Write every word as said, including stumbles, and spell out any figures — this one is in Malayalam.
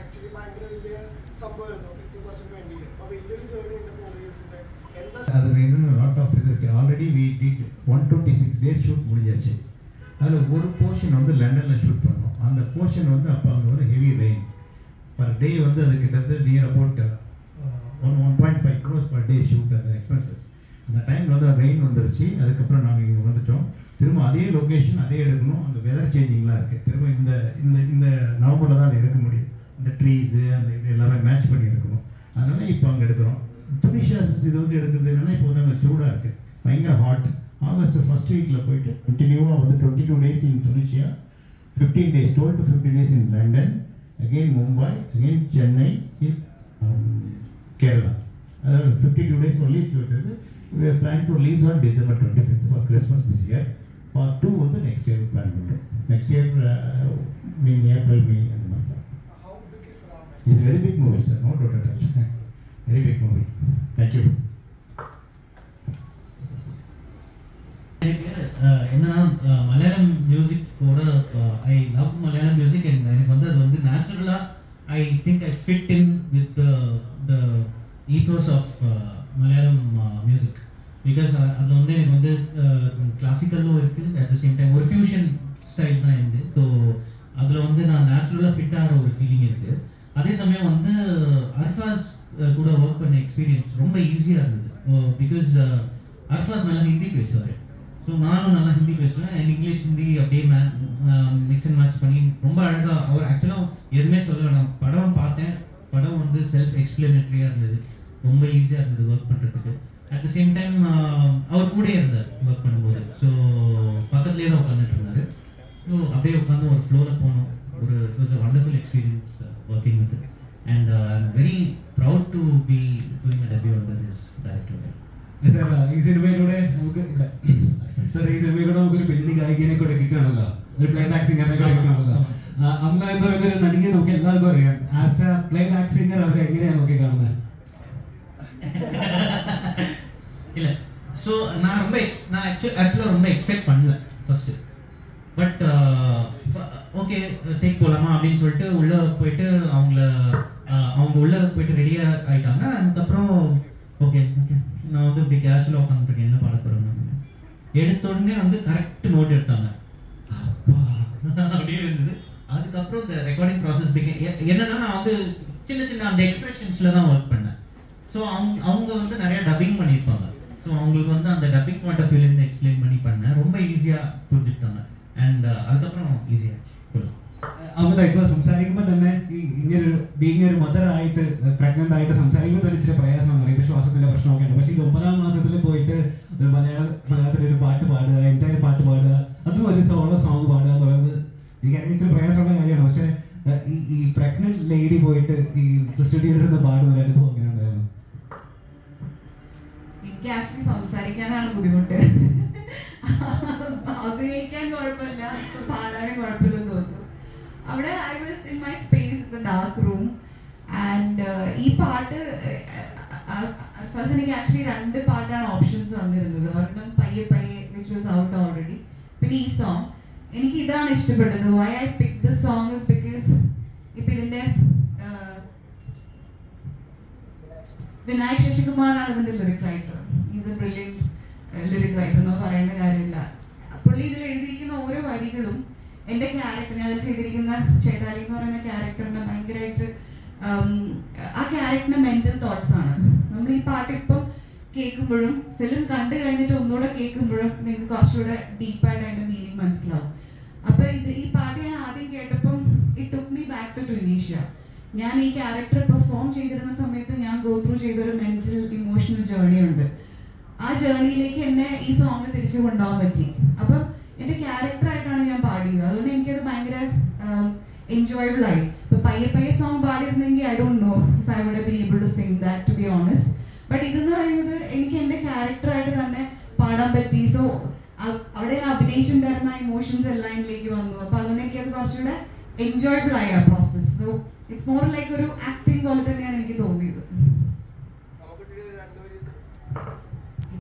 ആക്ച്വലി ഭയങ്കര വലിയ സംഭവമായിരുന്നു ടൂ തൗസൻഡ് ട്വന്റിയിൽ. അപ്പോൾ വലിയൊരു ജേർണി ഉണ്ട് ഫോർ ഇയേഴ്സിൻ്റെ. அது வேணும்னு லாட் ஆஃப் இது இருக்குது. Already we did one twenty six days shoot முடிஞ்சாச்சு. அதில் ஒரு போர்ஷன் வந்து லண்டனில் ஷூட் பண்ணோம். அந்த போர்ஷன் வந்து அப்போ அங்கே வந்து ஹெவி ரெயின் பர் டே வந்து அது கிட்டத்தட்ட near about one one point five crores per day shoot அந்த எக்ஸ்பென்சஸ். அந்த டைமில் வந்து ரெயின் வந்துருச்சு. அதுக்கப்புறம் நாங்கள் இங்கே வந்துட்டோம். திரும்ப அதே லொக்கேஷன் அதே எடுக்கணும். அங்கே வெதர் சேஞ்சிங்லாம் இருக்குது. திரும்ப இந்த இந்த இந்த நவம்பரில் தான் அதை எடுக்க முடியும். இந்த ட்ரீஸு அந்த இது எல்லாமே மேட்ச் பண்ணி எடுக்கணும். அதனால் இப்போ அங்கே எடுக்கிறோம். துனிஷியா இது வந்து எடுக்கிறது என்னன்னா இப்போ வந்து அங்கே சூடாக இருக்குது, பயங்கர ஹாட். ஆகஸ்ட் ஃபர்ஸ்ட் வீக்கில் போயிட்டு கண்டினியூவாக வந்து twenty two days in Tunisia, fifteen days twelve to fifteen days in London, again Mumbai, again Chennai, in Kerala. அதாவது ஃபிஃப்டி டூ டேஸ் ஒரு லீவ் போயிட்டு we are planning to release on December twenty-fifth for Christmas this year. Part two வந்து next year plan பண்ணுறோம். Next year uh, mean April, May அந்த மாதிரி. How big is Ram? It's a very big movie, sir. No doubt at all. Very big movie. Thank you. என்னன்னா மலையாளம் மியூசிக் கூட I love Malayalam music. And எனக்கு வந்து அது வந்து நேச்சுரலாக I think I fit in with the ethos of Malayalam music. Because அதில் வந்து எனக்கு வந்து கிளாசிக்கலும் இருக்குது, அட் த சேம் டைம் ஒரு ஃபியூஷன் ஸ்டைல் தான் இருக்குது. ஸோ அதில் வந்து நான் நேச்சுரலாக ஃபிட் ஆகிற ஒரு ஃபீலிங் இருக்குது. அதே சமயம் வந்து அர்ஃபாஸ் கூட ஒர்க் பண்ண எக்ஸ்பீரியன்ஸ் ரொம்ப ஈஸியாக இருந்தது. பிகாஸ் அர்ஃபாஸ் நல்லா ஹிந்தி பேசுவார். ஸோ நானும் நல்லா ஹிந்தி பேசுவேன். அண்ட் இங்கிலீஷ் ஹிந்தி அப்படியே மே மிக்ஸ் அண்ட் மேட்ச் பண்ணி ரொம்ப அழகாக அவர் ஆக்சுவலாக எதுவுமே சொல்ல நான் படம் பார்த்தேன். படம் வந்து செல்ஃப் எக்ஸ்பிளனேட்டரியாக இருந்தது, ரொம்ப ஈஸியாக இருந்தது ஒர்க் பண்ணுறதுக்கு. அட் த சேம் டைம் அவர் கூட இருந்தார் ஒர்க் பண்ணும்போது. ஸோ பக்கத்துலேயே தான் உட்காந்துட்டு இருந்தார். ஸோ அப்படியே உட்காந்து ஒரு ஃப்ளோவில் போனோம். ஒரு it was a wonderful experience working with. And I am very proud to be doing a debut under this director. Sir ഈ സിനിമയിലൂടെ നമുക്ക് സാർ ഈ സിനിമയിലൂടെ നമുക്കൊരു പെണ്ണി ഗായികനെ കൂടെ കിട്ടുകയാണല്ലോ, ഒരു പ്ലേ ബാക്ക് സിംഗറിനെ കൂടെ കിട്ടുകയാണല്ലോ. അമ്മ എന്ന് പറയുന്ന ഒരു നടിയെ നമുക്ക് എല്ലാവർക്കും അറിയാം. As a playback singer അവർ എങ്ങനെയാണ് നോക്കി കാണുന്നത്? இல்லை ஸோ நான் ரொம்ப எக்ஸ் நான் ஆக்சுவல் ஆக்சுவலாக ரொம்ப எக்ஸ்பெக்ட் பண்ணல ஃபர்ஸ்ட்டு. பட் ஓகே டேக் போகலாமா அப்படின்னு சொல்லிட்டு உள்ளே போயிட்டு அவங்கள அவங்க உள்ளே போயிட்டு ரெடியாக ஆகிட்டாங்க. அதுக்கப்புறம் ஓகே ஓகே நான் வந்து இப்படி கேஷுவலாக உட்காந்துருக்கேன், என்ன பாட போகிறேன். எடுத்த உடனே வந்து கரெக்ட் நோட் எடுத்தாங்க. அப்படியே இருந்தது. அதுக்கப்புறம் இந்த ரெக்கார்டிங் ப்ராசஸ் பிகே என்னன்னா நான் வந்து சின்ன சின்ன அந்த எக்ஸ்பிரஷன்ஸில் தான் ஒர்க் பண்ணேன். ஸோ அவங்க அவங்க வந்து நிறைய டப்பிங் பண்ணியிருப்பாங்க. ஸோ அவங்களுக்கு வந்து அந்த டப்பிங் பாயிண்ட் ஆஃப் வியூலேருந்து எக்ஸ்பிளைன் பண்ணி பண்ணேன். ரொம்ப ஈஸியாக புரிஞ்சுக்கிட்டாங்க. அண்ட் அதுக்கப்புறம் ஈஸியாச்சு. അമല ഇപ്പോൾ സംസാരിക്കുമ്പോൾ തന്നെ ഈ ഇങ്ങനൊരു ബീങ് ഒരു മദർ ആയിട്ട് പ്രഗ്നന്റ് ആയിട്ട് സംസാരിക്കുമ്പോൾ തന്നെ ഇച്ചിരി പ്രയാസമാണ് അറിയാം. ശ്വാസത്തിന്റെ പ്രശ്നമൊക്കെ ഉണ്ട്. പക്ഷേ ഈ ഒമ്പതാം മാസത്തിൽ പോയിട്ട് ഒരു മലയാള മലയാളത്തിൽ ഒരു പാട്ട് പാടുക, എൻ്റെ പാട്ട് പാടുക, അതും ഒരു സോളോ സോങ് പാടുക എന്ന് പറയുന്നത് എനിക്കറിയാം ഇച്ചിരി പ്രയാസമുള്ള കാര്യമാണ്. പക്ഷേ ഈ ഈ പ്രഗ്നന്റ് ലേഡി പോയിട്ട് ഈ സ്റ്റുഡിയോയിൽ നിന്ന് പാടുന്ന ഒരു അനുഭവം എങ്ങനെ ഉണ്ടായിരുന്നു? എനിക്ക് ആക്ച്വലി സംസാരിക്കാനാണ് ബുദ്ധിമുട്ട്. അഭിനയിക്കാൻ കുഴപ്പമില്ല, പാടാനും കുഴപ്പമില്ലെന്ന് തോന്നുന്നു. അവിടെ I was in my space, it's a dark room. And ഈ പാട്ട് ഫസ്റ്റ് എനിക്ക് ആക്ച്വലി രണ്ട് പാട്ടാണ് ഓപ്ഷൻസ് തന്നിരുന്നത്. ഒരെണ്ണം പയ്യെ പയ്യെ വിച്ച് വാസ് ഔട്ട് ഓൾറെഡി, പിന്നെ ഈ സോങ്. എനിക്ക് ഇതാണ് ഇഷ്ടപ്പെട്ടത്. Why I pick this song is because ഇപ്പം ഇതിൻ്റെ വിനായക് ശശികുമാറാണ് ഇതിൻ്റെ lyric writer. Is a brilliant lyric writer എന്ന് പറയേണ്ട കാര്യമില്ല. പുള്ളി ഇതിൽ എഴുതിയിരിക്കുന്ന ഓരോ വരികളും എൻ്റെ ക്യാരക്ടറിനെ, അതിൽ ചെയ്തിരിക്കുന്ന ചേതാലി എന്ന് പറയുന്ന ക്യാരക്ടറിനെ ഭയങ്കരമായിട്ട് ആ ക്യാരക്ടറിന്റെ മെന്റൽ തോട്ട്സ് ആണ്. നമ്മൾ ഈ പാട്ട് ഇപ്പം കേൾക്കുമ്പോഴും ഫിലിം കണ്ടു കഴിഞ്ഞിട്ട് ഒന്നുകൂടെ കേൾക്കുമ്പോഴും നിങ്ങൾക്ക് കുറച്ചുകൂടെ ഡീപ്പായിട്ട് അതിന്റെ മീനിങ് മനസ്സിലാവും. അപ്പൊ ഇത് ഈ പാട്ട് ഞാൻ ആദ്യം കേട്ടപ്പം it took me back to Tunisia. ഞാൻ ഈ ക്യാരക്ടർ പെർഫോം ചെയ്തിരുന്ന സമയത്ത് ഞാൻ ഗോ ത്രൂ ചെയ്തൊരു മെന്റൽ ഇമോഷണൽ ജേർണി ഉണ്ട്. ആ ജേർണിയിലേക്ക് എന്നെ ഈ സോങ്ങിൽ തിരിച്ചു കൊണ്ടുപോകാൻ പറ്റി. അപ്പം എന്റെ ക്യാരക്ടറായിട്ടാണ് ഞാൻ പാടിയത്. അതുകൊണ്ട് എനിക്കത് ഭയങ്കര എൻജോയബിൾ ആയി. ഇപ്പൊ പയ്യെ പയ്യെ സോങ് പാടിയിരുന്നെങ്കിൽ I don't know if I would be able to sing that, to be honest. But ഇതെന്ന് പറയുന്നത് എനിക്ക് എന്റെ ക്യാരക്ടറായിട്ട് തന്നെ പാടാൻ പറ്റി. സോ അവിടെ ഞാൻ അഭിനയിച്ചിട്ടുണ്ടായിരുന്ന ഇമോഷൻസ് എല്ലാം ഇതിലേക്ക് വന്നു. അപ്പൊ അതുകൊണ്ട് എനിക്കത് കുറച്ചുകൂടെ എൻജോയബിൾ ആയി ആ process. So it's more like ഒരു ആക്ടിങ് പോലെ തന്നെയാണ് എനിക്ക് തോന്നിയത്.